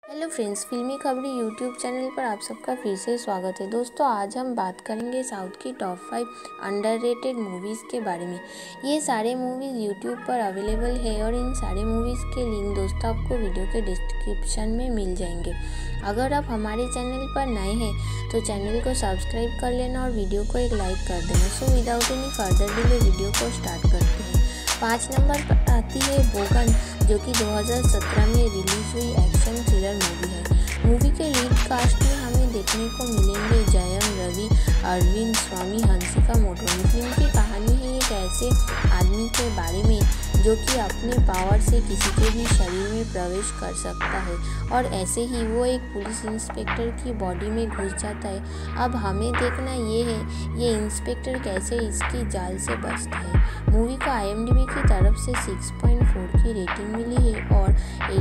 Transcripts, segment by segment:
Hello friends, फिल्मी खबरी YouTube channel पर आप सबका फिर से स्वागत है। दोस्तों, आज हम बात करेंगे साउथ की टॉप 5 अंडररेटेड मूवीज़ के बारे में। ये सारे मूवीज़ यूट्यूब पर अवेलेबल है और इन सारे मूवीज़ के लिंक दोस्तों आपको वीडियो के डिस्क्रिप्शन में मिल जाएंगे। अगर आप हमारे चैनल पर नए हैं तो चैनल को सब्सक्राइब कर लेना और वीडियो को एक लाइक कर देना। So without any further delay video को स्टार्ट करते हैं। 5 नंबर पर आती है बोगन, जो कि 2017 में रिलीज हुई एक्शन थ्रिलर मूवी है। मूवी के लीड कास्ट में हमें देखने को मिलेंगे जयम रवि, अरविंद स्वामी, हंसिका मोटवानी। फिल्म की कहानी है एक ऐसे आदमी के बारे में जो कि अपने पावर से किसी के भी शरीर में प्रवेश कर सकता है और ऐसे ही वो एक पुलिस इंस्पेक्टर की बॉडी में घुस जाता है। अब हमें देखना ये है ये इंस्पेक्टर कैसे इसकी जाल से बचता है। मूवी को IMDb की तरफ से 6.4 की रेटिंग मिली है और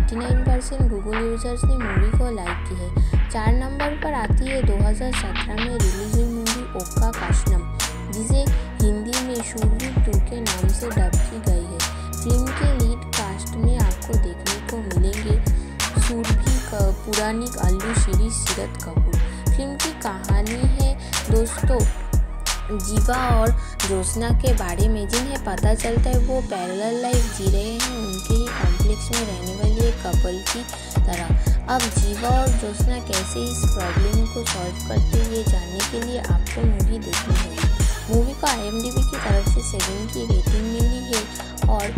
89% गूगल यूजर्स ने मूवी को लाइक की है। 4 नंबर पर आती है 2017 में रिलीज हुई मूवी ओका काशनम, जिसे हिंदी में शूरवीर 2 के नाम से डब की गई है। फिल्म के लीड कास्ट में आपको देखने को मिलेंगे सुरभि पुराणिक, अल्लू शिरीष, सीरत कपूर। फिल्म की कहानी है दोस्तों जीवा और ज्योत्सना के बारे में, जिन्हें पता चलता है वो पैरेलल लाइफ जी रहे हैं उनके ही कॉम्प्लेक्स में रहने वाली एक कपल की तरह। अब जीवा और ज्योत्सना कैसे इस प्रॉब्लम को सॉल्व करते हैं ये जानने के लिए आपको मूवी देखनी होगी। मूवी को IMDb की तरफ से 7 की रेटिंग मिली है और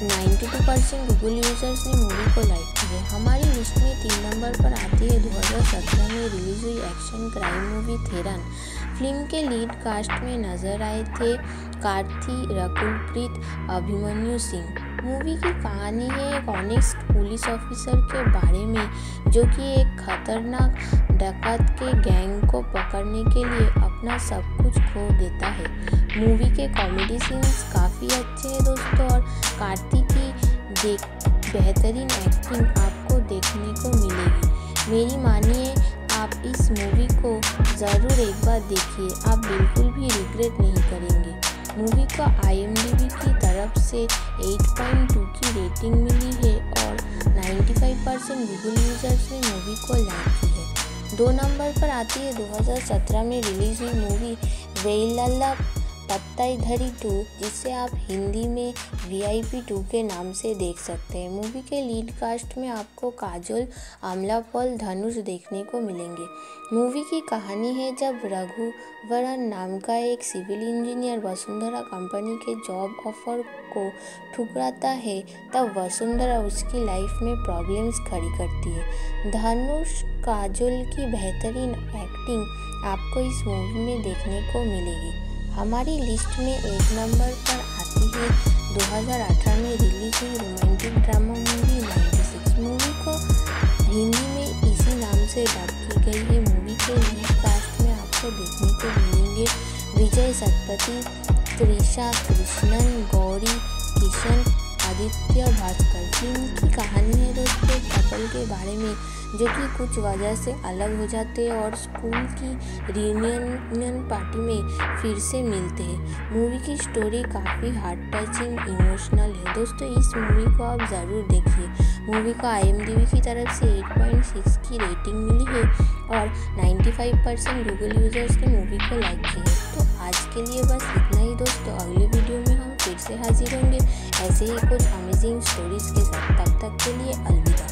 92% गूगल यूजर्स ने मूवी को लाइक की है। हमारी लिस्ट में 3 नंबर पर आती है 2017 में रिलीज हुई action crime movie Theeran. Film के लीड कास्ट में नजर आए थे कार्ति, रकुलप्रीत, अभिमन्यु सिंह। मूवी की कहानी है एक ऑनेस्ट पुलिस ऑफिसर के बारे में जो कि एक खतरनाक डकैत के गैंग को पकड़ने के लिए अपना सब कुछ खो देता है। मूवी के कॉमेडी सीन्स काफ़ी अच्छे हैं दोस्तों और कार्ति की बेहतरीन एक्टिंग आपको देखने को मिलेगी। मेरी मानिए आप इस मूवी को ज़रूर एक बार देखिए, आप बिल्कुल भी रिग्रेट नहीं करेंगे। मूवी को IMDb की तरफ से 8.2 की रेटिंग मिली है और 95% गूगल यूजर्स ने मूवी को लाइक की है। 2 नंबर पर आती है 2017 में रिलीज हुई मूवी वेइलल्ला पत्ताईधरी 2, जिसे आप हिंदी में VIP 2 के नाम से देख सकते हैं। मूवी के लीड कास्ट में आपको काजोल, अमला पॉल, धनुष देखने को मिलेंगे। मूवी की कहानी है जब रघुवरन नाम का एक सिविल इंजीनियर वसुंधरा कंपनी के जॉब ऑफर को ठुकराता है, तब वसुंधरा उसकी लाइफ में प्रॉब्लम्स खड़ी करती है। धनुष, काजोल की बेहतरीन एक्टिंग आपको इस मूवी में देखने को मिलेगी। हमारी लिस्ट में 1 नंबर पर आती है 2018 में रिलीज हुई रोमांटिक ड्रामा मूवी 96। मूवी को हिंदी में इसी नाम से डब की गई है। मूवी के लीड कास्ट में आपको देखने को मिलेंगे विजय सतपथी, त्रिशा कृष्णन, गौरी किशन, आदित्य भास्कर। फिल्म की कहानी है दोस्तों कपल के बारे में जो कि कुछ वजह से अलग हो जाते हैं और स्कूल की रियूनियन पार्टी में फिर से मिलते हैं। मूवी की स्टोरी काफ़ी हार्ट टचिंग, इमोशनल है दोस्तों। इस मूवी को आप ज़रूर देखिए। मूवी को IMDb की तरफ से 8.6 की रेटिंग मिली है और 95% गूगल यूजर्स ने मूवी को लाइक की है। तो आज के लिए बस इतना ही दोस्तों। अगले वीडियो में हम फिर से हाजिर होंगे ऐसे ही कुछ अमेजिंग स्टोरीज के साथ। तब तक के लिए अलविदा।